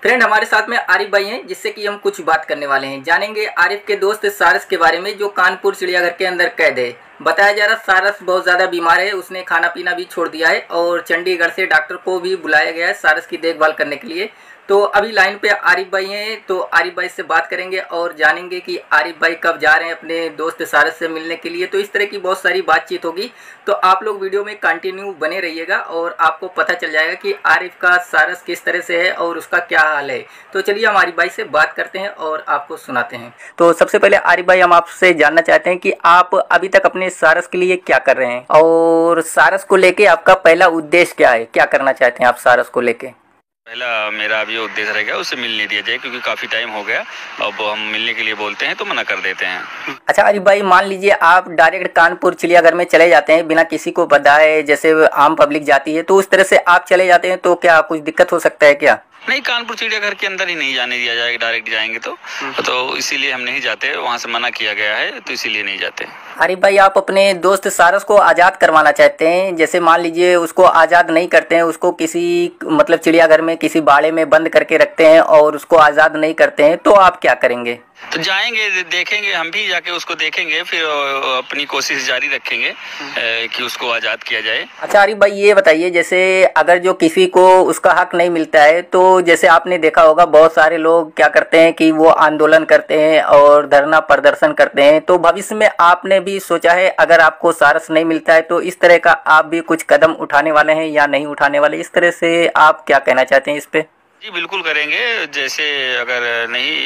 Friend, हमारे साथ में आरिफ भाई हैं, जिससे कि हम कुछ बात करने वाले हैं। जानेंगे आरिफ के दोस्त सारस के बारे में, जो कानपुर चिड़ियाघर के अंदर कैद है। बताया जा रहा सारस बहुत ज़्यादा बीमार है, उसने खाना पीना भी छोड़ दिया है और चंडीगढ़ से डॉक्टर को भी बुलाया गया है सारस की देखभाल करने के लिए। तो अभी लाइन पे आरिफ भाई हैं, तो आरिफ भाई से बात करेंगे और जानेंगे कि आरिफ भाई कब जा रहे हैं अपने दोस्त सारस से मिलने के लिए। तो इस तरह की बहुत सारी बातचीत होगी, तो आप लोग वीडियो में कंटिन्यू बने रहिएगा और आपको पता चल जाएगा कि आरिफ का सारस किस तरह से है और उसका क्या हाल है। तो चलिए हम आरिफ भाई से बात करते हैं और आपको सुनाते हैं। तो सबसे पहले आरिफ भाई, हम आपसे जानना चाहते हैं कि आप अभी तक अपने सारस के लिए क्या कर रहे हैं और सारस को लेके आपका पहला उद्देश्य क्या है, क्या करना चाहते हैं आप सारस को लेके? पहला मेरा अभी उद्देश्य रहेगा उसे मिलने दिया जाए, क्योंकि काफ़ी टाइम हो गया। अब हम मिलने के लिए बोलते हैं तो मना कर देते हैं। अच्छा आरिफ भाई, मान लीजिए आप डायरेक्ट कानपुर चिड़ियाघर में चले जाते हैं बिना किसी को बताए, जैसे आम पब्लिक जाती है, तो उस तरह से आप चले जाते हैं तो क्या कुछ दिक्कत हो सकता है क्या? नहीं, कानपुर चिड़ियाघर के अंदर ही नहीं जाने दिया जाएगा, डायरेक्ट जाएंगे तो इसीलिए हम नहीं जाते। वहाँ से मना किया गया है तो इसीलिए नहीं जाते। आरिफ भाई, आप अपने दोस्त सारस को आज़ाद करवाना चाहते हैं, जैसे मान लीजिए उसको आज़ाद नहीं करते हैं, उसको किसी मतलब चिड़ियाघर में किसी बाड़े में बंद करके रखते हैं और उसको आज़ाद नहीं करते हैं, तो आप क्या करेंगे? तो जाएंगे, देखेंगे, हम भी जाके उसको देखेंगे, फिर अपनी कोशिश जारी रखेंगे कि उसको आज़ाद किया जाए। अच्छा आरिफ भाई, ये बताइए, जैसे अगर जो किसी को उसका हक नहीं मिलता है, तो जैसे आपने देखा होगा बहुत सारे लोग क्या करते हैं कि वो आंदोलन करते हैं और धरना प्रदर्शन करते हैं। तो भविष्य में आपने भी सोचा है, अगर आपको सारस नहीं मिलता है तो इस तरह का आप भी कुछ कदम उठाने वाले हैं या नहीं उठाने वाले? इस तरह से आप क्या कहना चाहते हैं इस पे? जी बिल्कुल करेंगे। जैसे अगर नहीं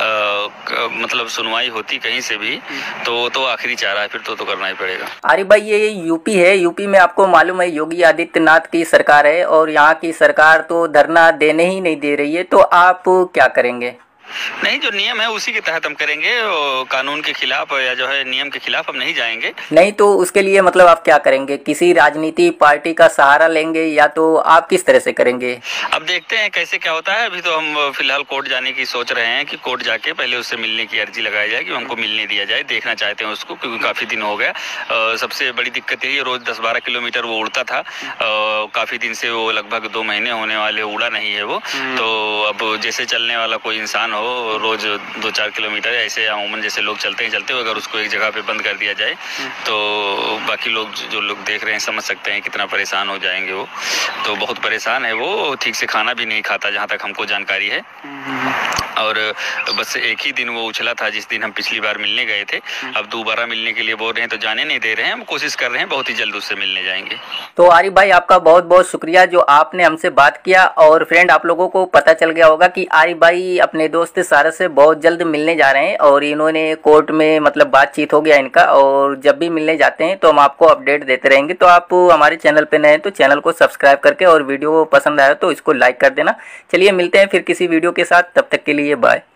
मतलब सुनवाई होती कहीं से भी तो आखिरी चारा है, फिर तो करना ही पड़ेगा। आरिफ भाई, ये यूपी है, यूपी में आपको मालूम है योगी आदित्यनाथ की सरकार है और यहाँ की सरकार तो धरना देने ही नहीं दे रही है, तो आप क्या करेंगे? नहीं, जो नियम है उसी के तहत हम करेंगे। कानून के खिलाफ या जो है नियम के खिलाफ हम नहीं जाएंगे। नहीं तो उसके लिए मतलब आप क्या करेंगे? किसी राजनीति पार्टी का सहारा लेंगे या तो आप किस तरह से करेंगे? अब देखते हैं कैसे क्या होता है। अभी तो हम फिलहाल कोर्ट जाने की सोच रहे हैं कि कोर्ट जाके पहले उससे मिलने की अर्जी लगाई जाए कि हमको मिलने दिया जाए। देखना चाहते हैं उसको, क्योंकि काफ़ी दिन हो गया। सबसे बड़ी दिक्कत यही है, रोज़ 10-12 किलोमीटर वो उड़ता था। काफ़ी दिन से वो लगभग 2 महीने होने वाले उड़ा नहीं है वो। तो अब जैसे चलने वाला कोई इंसान रोज 2-4 किलोमीटर ऐसे अमूमन जैसे लोग चलते हैं, अगर उसको एक जगह पे बंद कर दिया जाए तो बाकी लोग जो लोग देख रहे हैं समझ सकते हैं कितना परेशान हो जाएंगे वो। तो बहुत परेशान है वो, ठीक से खाना भी नहीं खाता जहाँ तक हमको जानकारी है। और बस एक ही दिन वो उछला था जिस दिन हम पिछली बार मिलने गए थे। अब दोबारा मिलने के लिए बोल रहे हैं तो जाने नहीं दे रहे हैं। हम कोशिश कर रहे हैं, बहुत ही जल्द उससे मिलने जाएंगे। तो आरिफ भाई, आपका बहुत बहुत शुक्रिया जो आपने हमसे बात किया। और फ्रेंड, आप लोगों को पता चल गया होगा कि आरिफ भाई अपने दोस्त सारस से बहुत जल्द मिलने जा रहे हैं और इन्होंने कोर्ट में मतलब बातचीत हो गया इनका, और जब भी मिलने जाते हैं तो हम आपको अपडेट देते रहेंगे। तो आप हमारे चैनल पे नए हैं तो चैनल को सब्सक्राइब करके, और वीडियो पसंद आया तो इसको लाइक कर देना। चलिए मिलते हैं फिर किसी वीडियो के साथ, तब तक के लिए बाय।